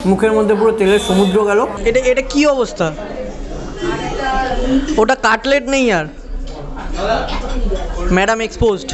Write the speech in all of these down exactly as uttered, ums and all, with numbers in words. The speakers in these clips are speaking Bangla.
মুখের মধ্যে পুরো তেলের সমুদ্র গেল। এটা এটা কি অবস্থা? ওটা কাটলেট নেই আর ম্যাডাম এক্সপোজড।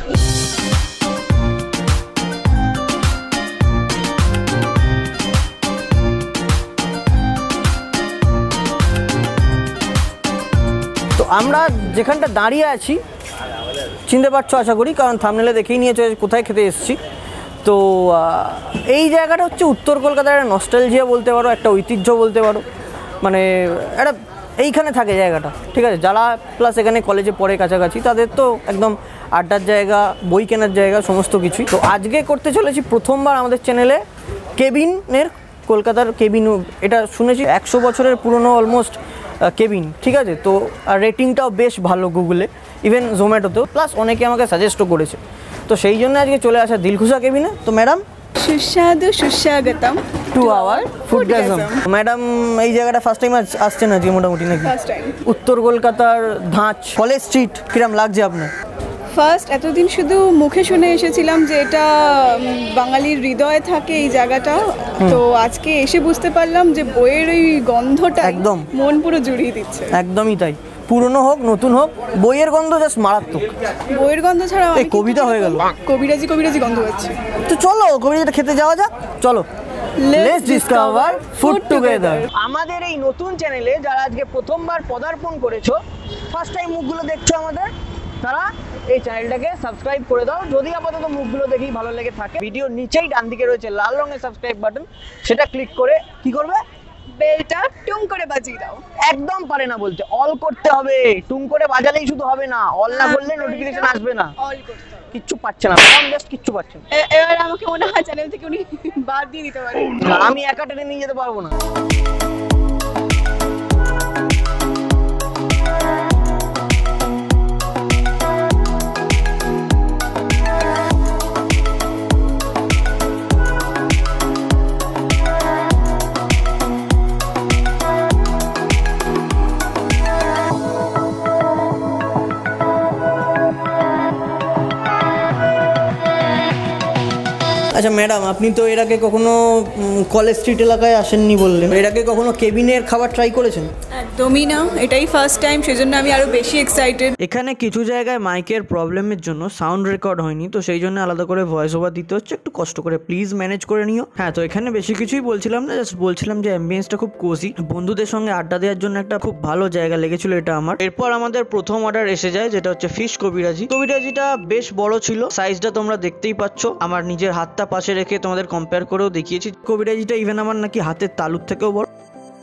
তো আমরা যেখানটা দাঁড়িয়ে আছি চিনতে পারছো আশা করি, কারণ থাম্বনেলে দেখেই নিয়েছো কোথায় খেতে এসেছি। তো এই জায়গাটা হচ্ছে উত্তর কলকাতার একটা নস্টালজিয়া বলতে পারো, একটা ঐতিহ্য বলতে পারো, মানে একটা এইখানে থাকে জায়গাটা, ঠিক আছে। যারা প্লাস এখানে কলেজে পড়ে কাছাকাছি তাদের তো একদম আড্ডার জায়গা, বই কেনার জায়গা, সমস্ত কিছুই। তো আজকে করতে চলেছি প্রথমবার আমাদের চ্যানেলে কেবিনের, কলকাতার কেবিন। এটা শুনেছি একশো বছরের পুরনো অলমোস্ট কেবিন, ঠিক আছে। তো আর রেটিংটাও বেশ ভালো গুগলে, ইভেন জোম্যাটোতেও, প্লাস অনেকে আমাকে সাজেস্টও করেছে। তো সেই জন্য আজকে চলে আসা দিলখুশা কেবিনে। তো ম্যাডাম সুস্বাদু সুস্বাগতম টু আওয়ার ফুডগাজম। ম্যাডাম এই জায়গাটা ফার্স্ট টাইম আসছেন আজকে মোটামুটি নাকি? First time. উত্তর কলকাতার ধাঁচ কলেজ স্ট্রিট কিরম লাগছে আপনার? ফার্স্ট এতদিন শুধু মুখে শুনে এসেছিলাম যে এটা বাঙালির হৃদয়ে থাকে এই জায়গাটা, তো আজকে এসে বুঝতে পারলাম যে বইয়ের ওই গন্ধটা একদম মন পুরো জুড়িয়ে দিচ্ছে। একদমই তাই, পুরনো হোক নতুন হোক, বইয়ের গন্ধ জাস্ট মারাত্মক। বইয়ের গন্ধ ছাড়া এই কবিতা হয়ে গেল, কবিরাজি কবিরাজি গন্ধ পাচ্ছে। তো চলো কবিরাজিটা খেতে যাওয়া যাক, চলো লেটস ডিসকভার ফুড টুগেদার। আমাদের এই নতুন চ্যানেলে যারা আজকে প্রথমবার পদার্পণ করেছো, ফার্স্ট টাইম মুখগুলো দেখছো আমাদের, তারা এই চ্যানেলটাকে সাবস্ক্রাইব করে দাও। যদি আপাতত মুখগুলো দেখেই ভালো লেগে থাকে, ভিডিও নিচেই ডান দিকে রয়েছে লাল রঙের সাবস্ক্রাইব বাটন, সেটা ক্লিক করে কি করবে? বেলটা টুং করে বাজিয়ে দাও। একদম পারে না বলতে, অল করতে হবে। টুং করে বাজালেই শুধু হবে না, অল না করলে নোটিফিকেশন আসবে না। অল করতে হবে। কিচ্ছু পাচ্ছে না, কম জাস্ট কিচ্ছু পাচ্ছে না। এবার আমাকে মনে হয় চ্যানেল থেকে উনি বাদ দিয়ে দিতে পারেন। আমি একা টেনে নিয়ে যেতে পারবো না। আচ্ছা ম্যাডাম, আপনি তো এর আগে কখনো কলেজ স্ট্রিট এলাকায় আসেননি বললেন, এর আগে কখনো কেবিনের খাবার ট্রাই করেছেন? একদমই না, এটাই ফার্স্ট টাইম, সেজন্য আমি আরো বেশি এক্সাইটেড। এখানে কিছু জায়গায় মাইকের প্রবলেমের জন্য সাউন্ড রেকর্ড হয়নি, তো সেই জন্য আলাদা করে ভয়েস ওভার দিতে হচ্ছে, একটু কষ্ট করে প্লিজ ম্যানেজ করে নিও। হ্যাঁ, তো এখানে বেশি কিছুই বলছিলাম না, জাস্ট বলছিলাম যে অ্যাম্বিয়েন্সটা খুব কোজি, বন্ধুদের সঙ্গে আড্ডা দেওয়ার জন্য একটা খুব ভালো জায়গা লেগেছিল এটা আমার। এরপর আমাদের প্রথম অর্ডার এসে যায়, যেটা হচ্ছে ফিশ কবিরাজি। কবিরাজিটা বেশ বড় ছিল, সাইজটা তোমরা দেখতেই পাচ্ছ, আমার নিজের হাতটা পাশে রেখে তোমাদের কম্পেয়ার করেও দেখিয়েছি। কবিরাজিটা ইভেন আমার নাকি হাতের তালুর থেকেও বড়।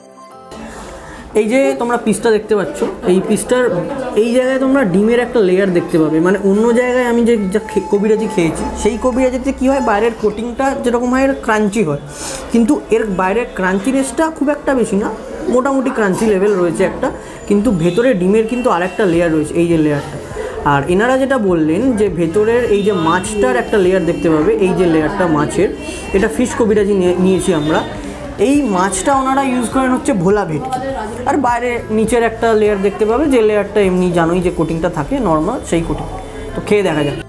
এই যে তোমরা পিসটা দেখতে পাচ্ছ, এই পিসটার এই জায়গায় তোমরা ডিমের একটা লেয়ার দেখতে পাবে। মানে অন্য জায়গায় আমি যে যা কবিরাজি খেয়েছি, সেই কবিরাজিতে কী হয়, বাইরের কোটিংটা যেরকম হয় এর ক্রাঞ্চি হয়, কিন্তু এর বাইরের ক্রাঞ্চিনেসটা খুব একটা বেশি না, মোটামুটি ক্রাঞ্চি লেভেল রয়েছে একটা, কিন্তু ভেতরে ডিমের কিন্তু আরেকটা লেয়ার রয়েছে, এই যে লেয়ারটা। আর এনারা যেটা বললেন যে ভেতরের এই যে মাছটার একটা লেয়ার দেখতে পাবে, এই যে লেয়ারটা মাছের, এটা ফিশ কবিরাজি নিয়েছি আমরা। এই মাছটা ওনারা ইউজ করেন হচ্ছে ভোলা ভেটকি, আর বাইরে নিচের একটা লেয়ার দেখতে পাবে, যে লেয়ারটা এমনি জানোই যে কোটিংটা থাকে নর্মাল, সেই কোটিং। তো খেয়ে দেখা যাক।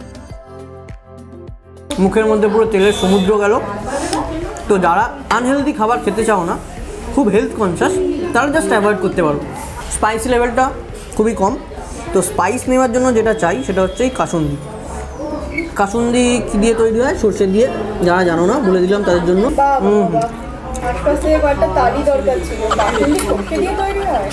মুখের মধ্যে পুরো তেলের সমুদ্র গেল। তো যারা আনহেলদি খাবার খেতে চাও না, খুব হেলথ কনসিয়াস, তারা জাস্ট অ্যাভয়েড করতে পারো। স্পাইসি লেভেলটা খুবই কম। তো স্পাইস নেওয়ার জন্য যেটা চাই সেটা হচ্ছে এই কাসুন্দি। কাসুন্দি কী দিয়ে তৈরি হয়? সর্ষে দিয়ে। যারা জানো না বলে দিলাম তাদের জন্য। হুম হুম আশপাশে একটা তালি দরকার ছিল, কাসুন্দি সর্ষে দিয়ে তৈরি হয়।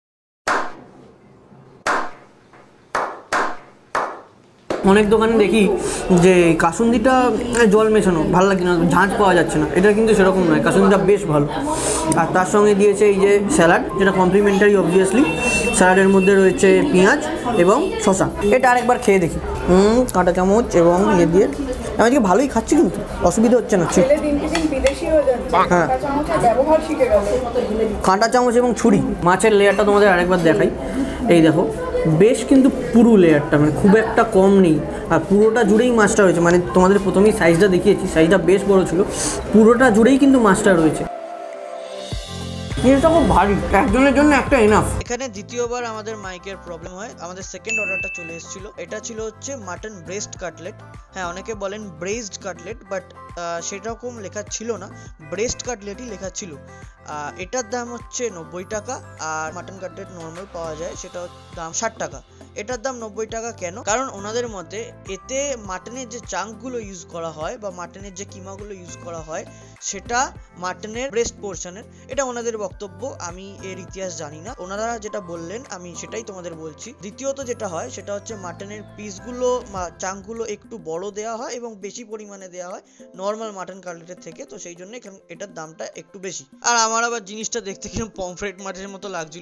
অনেক দোকানে দেখি যে কাসুন্দিটা জল মেশানো, ভালো লাগে না, ঝাঁঝ পাওয়া যাচ্ছে না, এটা কিন্তু সেরকম নয়, কাসুন্দিটা বেশ ভালো। আর তার সঙ্গে দিয়েছে এই যে স্যালাড, যেটা কমপ্লিমেন্টারি অবভিয়াসলি। স্যালাডের মধ্যে রয়েছে পেঁয়াজ এবং শসা। এটা আরেকবার খেয়ে দেখি। হুম কাঁটা চামচ এবং ইয়ে দিয়ে আমি আজকে ভালোই খাচ্ছি, কিন্তু অসুবিধা হচ্ছে না। হ্যাঁ, কাঁটা চামচ এবং ছুরি। মাছের লেয়ারটা তোমাদের আরেকবার দেখাই, এই দেখো, বেশ কিন্তু পুরো লেয়ারটা, মানে খুব একটা কম নেই, আর পুরোটা জুড়েই মাছটা রয়েছে। মানে তোমাদের প্রথমেই সাইজটা দেখিয়েছি, সাইজটা বেশ বড় ছিল, পুরোটা জুড়েই কিন্তু মাছটা রয়েছে। জিনিসটা খুব ভারী, একজনের জন্য একটা এনাফ। এখানে দ্বিতীয়বার আমাদের মাইকের প্রবলেম হয়। আমাদের সেকেন্ড অর্ডারটা চলে এসেছিল, এটা ছিল হচ্ছে মাটন ব্রেস্ট কাটলেট। হ্যাঁ, অনেকে বলেন ব্রেস্ট কাটলেট, বাট সেরকম লেখা ছিল না, ব্রেস্ট কাটলেটই লেখা ছিল। এটার দাম হচ্ছে নব্বই টাকা, আর মাটন কাটলেট নর্মাল পাওয়া যায় সেটা দাম ষাট টাকা। এটার দাম নব্বই টাকা কেন? কারণ ওনাদের মতে এতে মাটনের যে চাঙ্কগুলো ইউজ করা হয় বা মাটনের যে কিমাগুলো ইউজ করা হয় সেটা মাটনের ব্রেস্ট পোর্শনের, এটা ওনাদের বক্তব্য। আমি এর ইতিহাস জানি না, ওনারা যেটা বললেন আমি সেটাই তোমাদের বলছি। দ্বিতীয়ত যেটা হয় সেটা হচ্ছে মাটনের পিসগুলো চাঙ্কগুলো একটু বড় দেওয়া হয় এবং বেশি পরিমাণে দেওয়া হয় নর্মাল মাটন কাটলেটের থেকে, তো সেই জন্য এখানে এটার দামটা একটু বেশি। আর আমার আবার জিনিসটা দেখতে কিরকম পমফ্রেট মাছের মতো লাগছিল।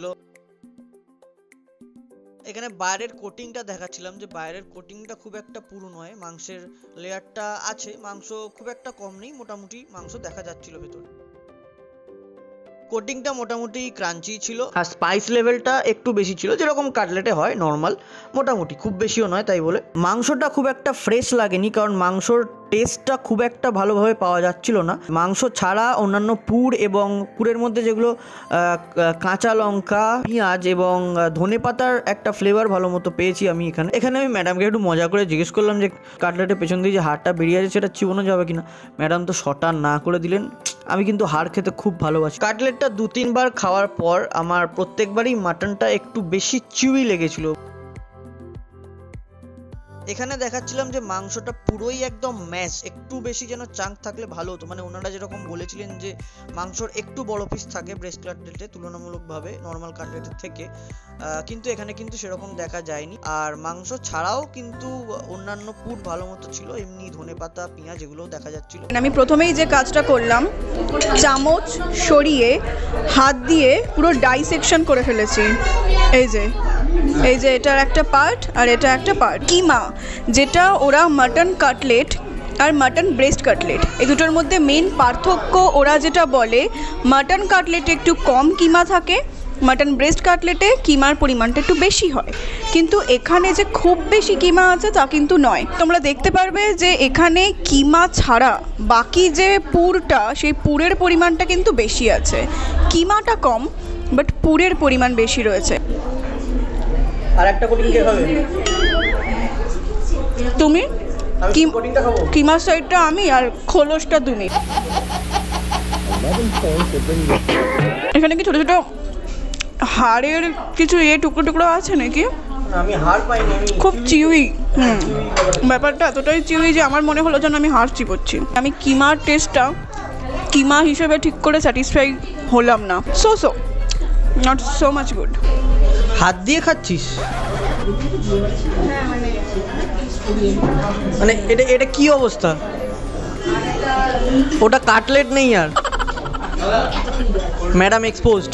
এখানে বাইরের কোটিংটা দেখাচ্ছিলাম যে বাইরের কোটিংটা খুব একটা পুরো নয়, মাংসের লেয়ারটা আছে, মাংস খুব একটা কম নেই, মোটামুটি মাংস দেখা যাচ্ছিল ভেতরে। কোটিংটা মোটামুটি ক্রাঞ্চি ছিল, আর স্পাইস লেভেলটা একটু বেশি ছিল, যেরকম কাটলেটে হয় নর্মাল, মোটামুটি খুব বেশিও নয় তাই বলে। মাংসটা খুব একটা ফ্রেশ লাগেনি, কারণ মাংসর টেস্টটা খুব একটা ভালোভাবে পাওয়া যাচ্ছিল না। মাংস ছাড়া অন্যান্য পুর এবং পুরের মধ্যে যেগুলো কাঁচা লঙ্কা, পেঁয়াজ এবং ধনে পাতার একটা ফ্লেভার ভালো মতো পেয়েছি আমি এখানে। এখানে আমি ম্যাডামকে একটু মজা করে জিজ্ঞেস করলাম যে কাটলেটের পেছন দিয়ে যে হাড়টা বেরিয়ে আছে সেটা চিবোনো যাবে কিনা। ম্যাডাম তো শটা না করে দিলেন। আমি কিন্তু হাড় খেতে খুব ভালোবাসি। কাটলেটটা দু তিনবার খাওয়ার পর আমার প্রত্যেকবারই মাটনটা একটু বেশি চিউই লেগেছিল। এখানে দেখাচ্ছিলাম যে মাংসটা পুরোই একদম ম্যাশ, একটু বেশি যেন চাঙ্ক থাকলে ভালো হতো। মানে ওনারা যেরকম বলেছিলেন যে মাংসর একটু বড় পিস থাকে ব্রেস্ট কাটলেটে তুলনামূলকভাবে নর্মাল কাটলেটের থেকে, কিন্তু এখানে কিন্তু সেরকম দেখা যায়নি। আর মাংস ছাড়াও কিন্তু অন্যান্য পুর ভালো মতো ছিল, এমনি ধনে পাতা পেঁয়াজ এগুলোও দেখা যাচ্ছিল। আমি প্রথমেই যে কাজটা করলাম, চামচ সরিয়ে হাত দিয়ে পুরো ডাইসেকশন করে ফেলেছি। এই যে এই যে এটার একটা পার্ট আর এটা একটা পার্ট। কিমা, যেটা ওরা মাটন কাটলেট আর মাটন ব্রেস্ট কাটলেট এই দুটোর মধ্যে মেন পার্থক্য ওরা যেটা বলে, মাটন কাটলেটে একটু কম কিমা থাকে, মাটন ব্রেস্ট কাটলেটে কিমার পরিমাণটা একটু বেশি হয়। কিন্তু এখানে যে খুব বেশি কিমা আছে তা কিন্তু নয়। তোমরা দেখতে পারবে যে এখানে কিমা ছাড়া বাকি যে পুরটা, সেই পুরের পরিমাণটা কিন্তু বেশি আছে। কিমাটা কম, বাট পুরের পরিমাণ বেশি রয়েছে। আর একটা কোটিং কে খাবে? তুমি। আমি কোটিংটা খাবো। কিমার সাইডটা আমি আর খোলসটা তুমি। এখানে কি ছোট ছোট হাড়ের কিছু এ টুকরো টুকরো আছে নাকি? আমি হাড় পাইনি, আমি খুব চিউই। হুম, ব্যাপারটা এতটাই চিউই যে আমার মনে হলো যেন আমি হাড় চিবোচ্ছি। আমি কিমার টেস্টটা কিমা হিসেবে ঠিক করে স্যাটিসফাই হলাম না। So so not so much good. হাত দিয়ে খাচ্ছিস? মানে এটা এটা কি অবস্থা? ওটা কাটলেট নেই আর ম্যাডাম এক্সপোজড।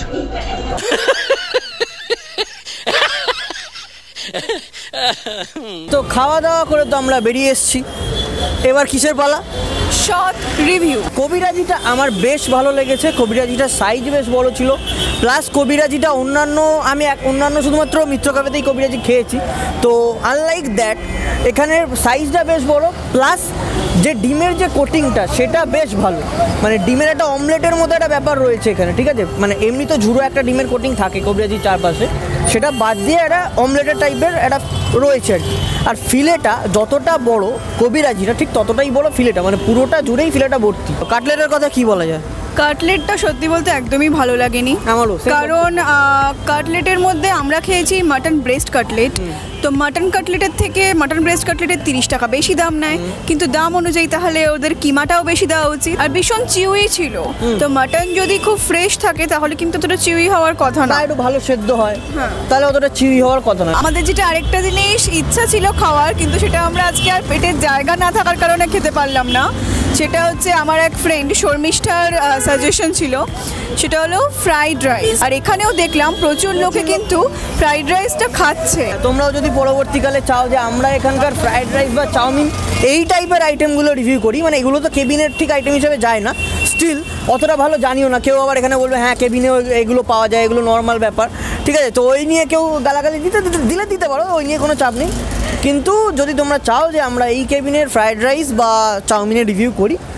তো খাওয়া দাওয়া করে তো আমরা বেরিয়ে এসেছি, এবার কিসের পালা? Short review. কবিরাজিটা আমার বেশ ভালো লেগেছে। কবিরাজিটার সাইজ বেশ বড় ছিল, প্লাস কবিরাজিটা অন্যান্য আমি এক অন্যান্য শুধুমাত্র মিত্র কাফেতেই কবিরাজি খেয়েছি, তো আনলাইক দ্যাট এখানের সাইজটা বেশ বড়, প্লাস যে ডিমের যে কোটিংটা সেটা বেশ ভালো। মানে ডিমের একটা অমলেটের মতো একটা ব্যাপার রয়েছে এখানে, ঠিক আছে? মানে এমনি তো ঝুড়ো একটা ডিমের কোটিং থাকে কবিরাজির চারপাশে, সেটা বাদ দিয়ে একটা অমলেটের টাইপের একটা রয়েছে আর কি। আর ফিলেটা যতটা বড় কবিরাজিটা ঠিক ততটাই বড় ফিলেটা, মানে পুরোটা জুড়েই ফিলেটা ভর্তি। কাটলেটের কথা কি বলা যায়? কাটলেটটা সত্যি বলতে একদমই ভালো লাগেনি আমারও, কারণ কাটলেটের মধ্যে আমরা খেয়েছি মাটন ব্রেস্ট কাটলেট, তো মাটন কাটলেটের থেকে মাটন ব্রেস্ট কাটলেটের তিরিশ টাকা বেশি দাম নেয়, কিন্তু দাম অনুযায়ী তাহলে ওদের কিমাটাও বেশি দেওয়া উচিত। আর ভীষণ চিউই ছিল, তো মাটন যদি খুব ফ্রেশ থাকে তাহলে কিন্তু অতটা চিউই হওয়ার কথা না, একটু ভালো সেদ্ধ হয় তাহলে অতটা চিউই হওয়ার কথা না। আমাদের যেটা আরেকটা জিনিস ইচ্ছা ছিল খাওয়ার, কিন্তু সেটা আমরা আজকে আর পেটের জায়গা না থাকার কারণে খেতে পারলাম না, সেটা হচ্ছে আমার এক ফ্রেন্ড শর্মিষ্ঠার সাজেশন ছিল, সেটা হলো ফ্রাইড রাইস। আর এখানেও দেখলাম প্রচুর লোকে কিন্তু ফ্রাইড রাইসটা খাচ্ছে। তোমরাও যদি পরবর্তীকালে চাও যে আমরা এখানকার ফ্রাইড রাইস বা চাউমিন এই টাইপের আইটেমগুলো রিভিউ করি, মানে এগুলো তো কেবিনের ঠিক আইটেম হিসেবে যায় না, স্টিল অতটা ভালো জানিও না, কেউ আবার এখানে বলবে হ্যাঁ কেবিনে এগুলো পাওয়া যায়, এগুলো নর্মাল ব্যাপার, ঠিক আছে? তো ওই নিয়ে কেউ গালাগালি দিতে দিলে দিতে পারো, ওই নিয়ে কোনো চাপ নেই। কিন্তু যদি তোমরা চাও যে আমরা এই কেবিনের ফ্রাইড রাইস বা চাউমিনের রিভিউ করি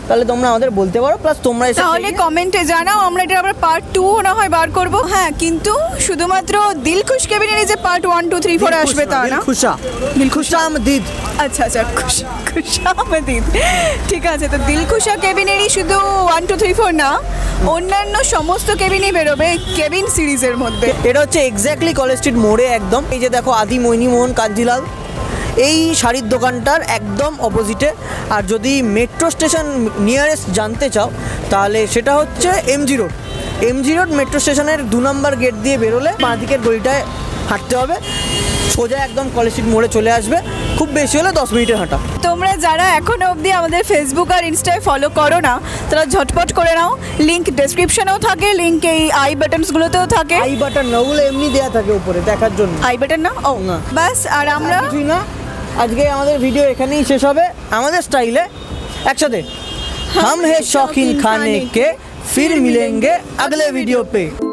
তাহলে তোমরা আমাদের বলতে পারো, প্লাস তোমরা এসে তাহলে কমেন্টে জানাও, আমরা এটা আবার পার্ট টু না হয় বার করব। হ্যাঁ, কিন্তু শুধুমাত্র দিলখুশ কেবিনের যে part one two three four আসবে তা না। খুশা দিলখুশা আমদিদ। আচ্ছা আচ্ছা, খুশা খুশা আমদিদ, ঠিক আছে। তো দিলখুশা কেবিনেরই শুধু ওয়ান টু থ্রি ফোর না, অন্যান্য সমস্ত কেবিনই বেরোবে কেবিন সিরিজের মধ্যে। এটা হচ্ছে এক্স্যাক্টলি কলেজ স্ট্রিট মোড়ে একদম। এই যে দেখো আদি মোহিনী মোহন কাঞ্জিলাল, এই শাড়ির দোকানটার একদম অপোজিটে। আর যদি মেট্রো স্টেশন নিয়ারেস্ট জানতে চাও তাহলে সেটা হচ্ছে MG road. MG road metro স্টেশনের দু নম্বর গেট দিয়ে বেরোলে বাঁ দিকের গলিটায় হাঁটতে হবে, সোজা একদম কলেজ স্ট্রিট মোড়ে চলে আসবে। খুব বেশি হলে দশ মিনিটের হাঁটা। তোমরা যারা এখনো অবধি আমাদের ফেসবুক আর ইনস্টায় ফলো করো না, তারা ঝটপট করে নাও। লিঙ্ক ডেসক্রিপশনেও থাকে, লিঙ্ক এই আই বাটনসগুলোতেও থাকে। আই বাটন না, ওগুলো এমনি দেওয়া থাকে উপরে দেখার জন্য। আই বাটন না, ও না, বাস। আর আমরা কিছুই না। আজকে আমাদের ভিডিও এখানেই শেষ হবে আমাদের স্টাইলে, একসাথে। हम है शौकीन खाने के, फिर मिलेंगे अगले वीडियो पे।